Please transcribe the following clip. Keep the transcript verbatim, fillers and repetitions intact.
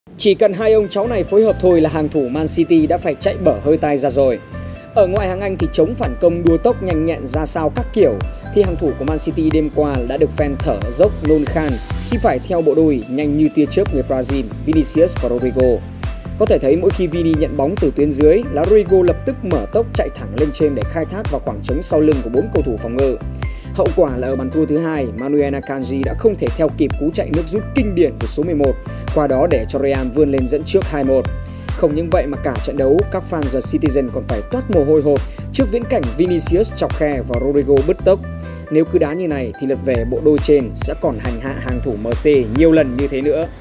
Chỉ cần hai ông cháu này phối hợp thôi là hàng thủ Man City đã phải chạy bở hơi tai ra rồi. Ở ngoại hạng Anh thì chống phản công đua tốc nhanh nhẹn ra sao các kiểu thì hàng thủ của Man City đêm qua đã được fan thở dốc nôn khan khi phải theo bộ đôi nhanh như tia chớp người Brazil Vinicius và Rodrygo. Có thể thấy mỗi khi Vini nhận bóng từ tuyến dưới là Rodrygo lập tức mở tốc chạy thẳng lên trên để khai thác vào khoảng trống sau lưng của bốn cầu thủ phòng ngự. Hậu quả là ở bàn thua thứ hai, Manuel Akanji đã không thể theo kịp cú chạy nước rút kinh điển của số mười một, qua đó để cho Real vươn lên dẫn trước hai một. Không những vậy mà cả trận đấu, các fan The Citizen còn phải toát mồ hôi hột trước viễn cảnh Vinicius chọc khe và Rodrygo bứt tốc. Nếu cứ đá như này thì lượt về bộ đôi trên sẽ còn hành hạ hàng thủ em xê nhiều lần như thế nữa.